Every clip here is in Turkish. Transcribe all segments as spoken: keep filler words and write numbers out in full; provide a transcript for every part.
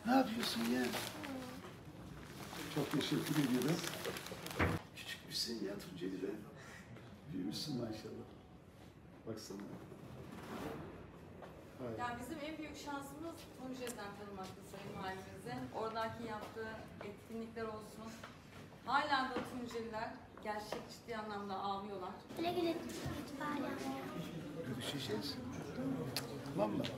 Ne yapıyorsun ya? Çok teşekkür ediyorum. Küçükmüşsün ya Tunceli be. Büyümüşsün maşallah. Baksana. Ya bizim en büyük şansımız Tunceli'den tanımaktı Sayın Valimizin. Oradaki yaptığı etkinlikler olsun. Halen de Tunceliler gerçek ciddi anlamda ağlıyorlar. Güle güle itibariyle. Görüşeceğiz. Tamam mı?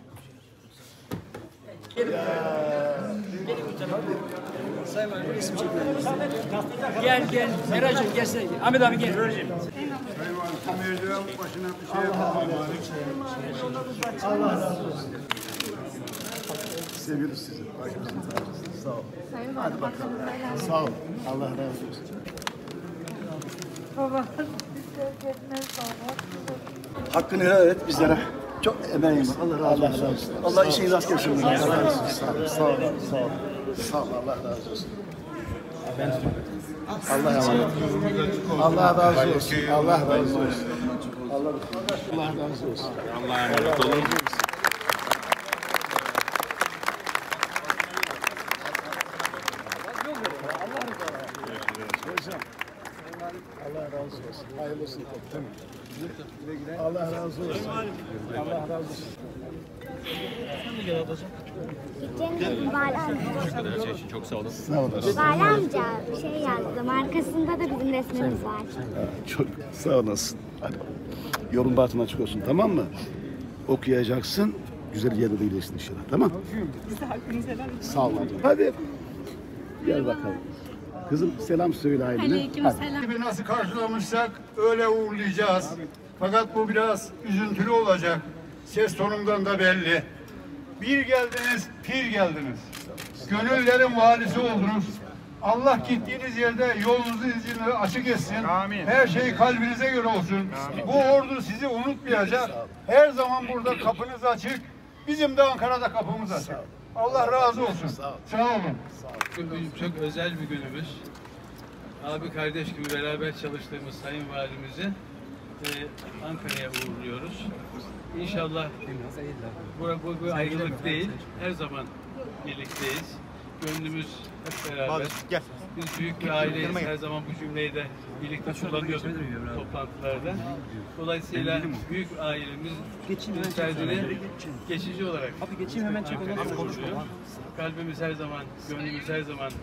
Sayın Valim, resim çekiyoruz. Gel gel, Meracığım gel sen. Ahmet abi gel. Sayın Valim, kameracıların başına bir şey yapalım. Allah razı olsun. Seviyoruz sizi. Başımızın tacısınız. Sağ olun. Hadi bakalım. Sağ olun. Allah razı olsun. Baba, sevgilerine sağlık. Hakkını helal et bizlere. Çok emeğiniz. Allah razı olsun. Allah, olsun. Allah işini rast getirsin. Allah razı olsun. Sağ olun. Sağ olun. Sağ olun. Sağ olun. Allah razı olsun. Allah emanet. Allah razı olsun. Allah razı olsun. Allah, Allah razı olsun. Allah'a emanet olun. Allah razı olsun. Hayırlı olsun. Allah razı olsun. Allah razı olsun. Sen de gel ablacığım. Gideceğim Vali amca. Her şey için çok sağ olun. Sağ olasın. Vali amca bir şey yazdım. Arkasında da bizim resmimiz var. Çok sağ olasın. Hadi. Yolun bahtın açık olsun, tamam mı? Okuyacaksın. Güzel yerde de iyileşsin inşallah, tamam? Sağ ol. Hadi. Gel bakalım. Kızım selam söyle ailene. Aleykümselam. Gibi nasıl karşılamışsak öyle uğurlayacağız. Fakat bu biraz üzüntülü olacak. Ses tonumdan da belli. Bir geldiniz, pir geldiniz. Gönüllerin valisi oldunuz. Allah gittiğiniz yerde yolunuzu izini açık etsin. Amin. Her şey kalbinize göre olsun. Amin. Bu ordu sizi unutmayacak. Her zaman burada kapınız açık. Bizim de Ankara'da kapımız açık. Allah razı olsun. Sağ, Sağ olun. Bugün çok özel bir günümüz. Abi kardeş gibi beraber çalıştığımız Sayın Valimizi e, Ankara'ya uğurluyoruz. İnşallah bu, bu, bu ayrılık değil, her zaman birlikteyiz. Gönlümüz hep beraber. Biz büyük bir aileyiz. Her zaman bu cümleyi de birlikte kullanıyorduk toplantılarda. Dolayısıyla büyük ailemiz müsaadeni geçici olarak Ankara'ya uğurluyor. Kalbimiz her zaman, gönlümüz her zaman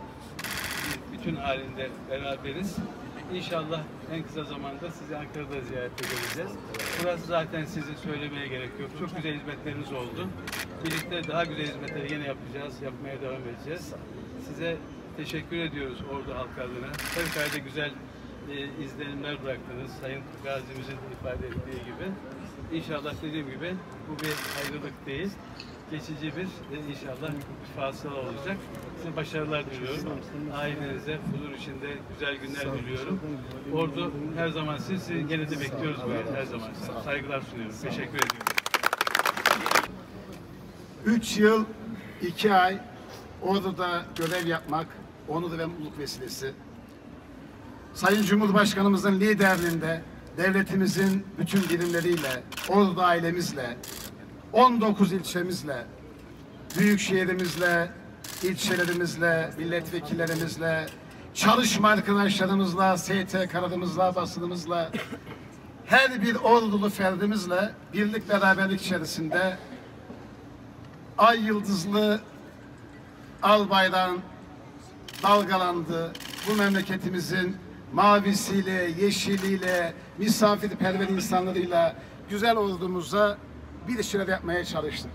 bütün halinde beraberiz. İnşallah en kısa zamanda sizi Ankara'da ziyarete geleceğiz. Burası zaten sizin söylemeye gerek yok. Çok güzel hizmetleriniz oldu. Birlikte daha güzel hizmetleri yine yapacağız, yapmaya devam edeceğiz. Size teşekkür ediyoruz Ordu halkı adına. Fevkalade güzel e, izlenimler bıraktınız. Sayın Gazimizin ifade ettiği gibi. İnşallah dediğim gibi bu bir ayrılık değil. Geçici bir e, inşallah bir fasıla olacak. Size başarılar diliyorum. Ailenize huzur içinde güzel günler diliyorum. Ordu her zaman sizi gene de bekliyoruz böyle her zaman. Saygılar sunuyorum. Teşekkür ediyorum. Üç yıl, iki ay Ordu'da görev yapmak, onur ve mutluluk vesilesi. Sayın Cumhurbaşkanımızın liderliğinde devletimizin bütün birimleriyle, Ordu ailemizle, on dokuz ilçemizle, büyükşehirimizle, ilçelerimizle, milletvekillerimizle, çalışma arkadaşlarımızla, S T K'larımızla, basınımızla, her bir ordulu ferdimizle birlik beraberlik içerisinde ay yıldızlı al bayrağın dalgalandı. Bu memleketimizin mavisiyle, yeşiliyle, misafirperver insanlarıyla güzel ordumuza bir şeyler yapmaya çalıştık.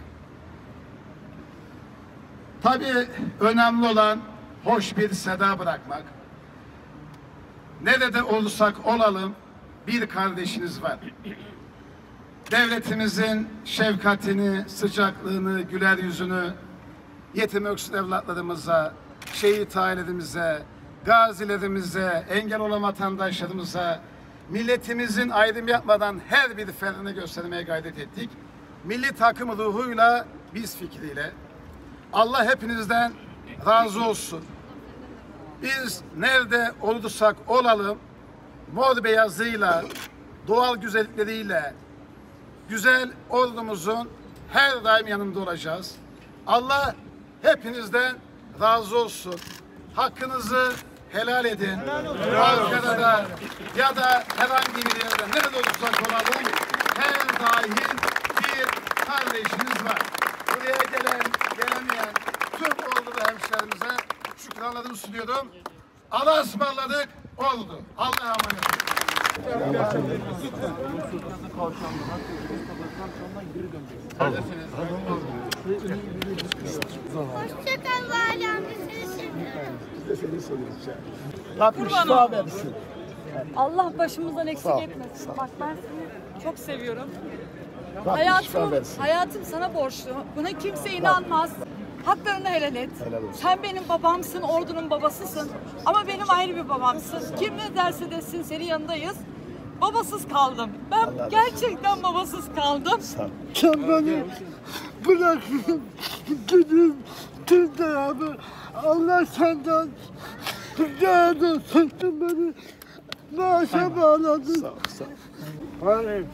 Tabii önemli olan hoş bir seda bırakmak. Nerede olursak olalım bir kardeşiniz var. Devletimizin şefkatini, sıcaklığını, güler yüzünü yetim öksüz evlatlarımıza, şehit ailelerimize, gazilerimize, engel olan vatandaşlarımıza, milletimizin ayrım yapmadan her bir ferdine göstermeye gayret ettik. Milli takım ruhuyla, biz fikriyle. Allah hepinizden razı olsun. Biz nerede olursak olalım, mor beyazıyla, doğal güzellikleriyle, güzel ordumuzun her daim yanında olacağız. Allah hepinizden razı olsun. Hakkınızı helal edin. Ankara'da ya da herhangi bir yerde nerede olursak olalım her daim bir kardeşiniz var. Buraya gelen, gelemeyen tüm Ordulu hemşehrilerimize şükranlarımı sunuyorum. Allah'a ısmarladık, oldu. Allah'a emanet olun. Hoşçakal Vali amca, seni seviyorum. Biz de seni seviyoruz. Rabbim şifa versin. Allah başımızdan eksik Sağ ol, etmesin. sağ ol. Bak ben seni çok seviyorum. Rabbim şifa Hayatım, versin. hayatım sana borçlu. Buna kimse inanmaz. Haklarını helal et. Helal olsun. Sen benim babamsın, ordunun babasısın. Ama benim ayrı bir babamsın. Kim ne derse desin senin yanındayız. Babasız kaldım. Ben Allah razı gerçekten babasız kaldım. Sağ ol. Sen beni bırakın gidin Türkler abi. Allah senden razı olsun beni. Maaşa bağladın. Sağ ol, sağ ol. Hayır.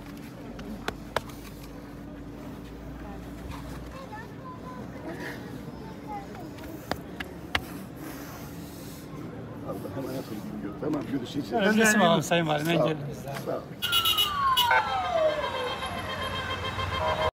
Allah'a emanet olun. Tamam, görüşeceğiz. Resim alalım Sayın Valim. Sağ ol. Engelimiz. Sağ ol.